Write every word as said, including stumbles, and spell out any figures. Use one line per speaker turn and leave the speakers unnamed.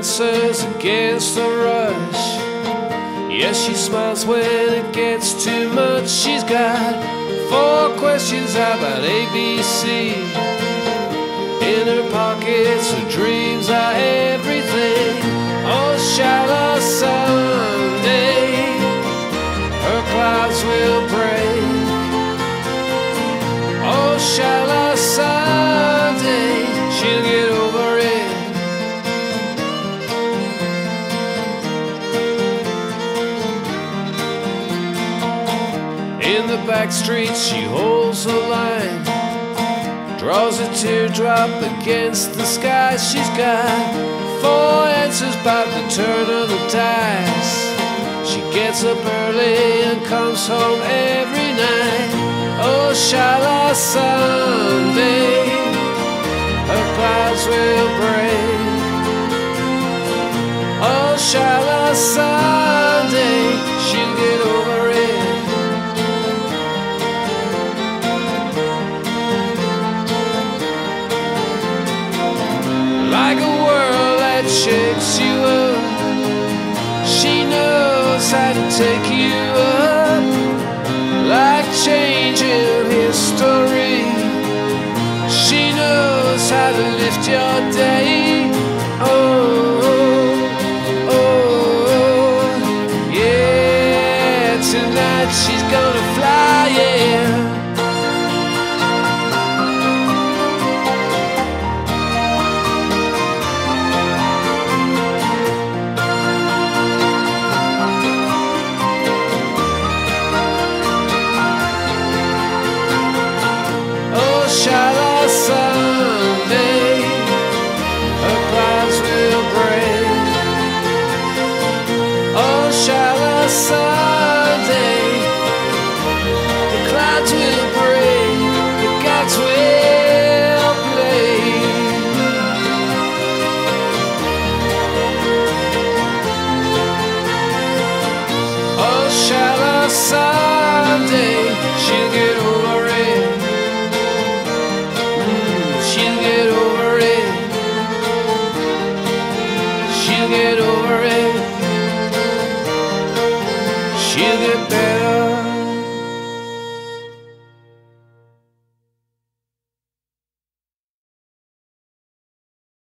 answers against the rush. Yes, she smiles when it gets too much. She's got four questions about A B C. In her pockets, her dreams are everything. Oh, shallow someday her clouds will break. Oh, shallow someday she'll get over it. In the back streets she holds the line, draws a teardrop against the sky. She's got four answers about the turn of the dice. She gets up early and comes home every night. Oh, shallow someday her clouds will break. Oh, shallow someday she'll get over it. Like a world that shakes you up, she knows how to take you up. Like changing history, she knows how to lift your day. Oh, oh, oh, yeah, tonight she's gonna fly, yeah. Shallow someday her clouds will break. Oh, shallow someday the clouds will break, the gods will play. Oh, shallow someday she'll get over it. She'll get over it. She'll get over it. She'll get better.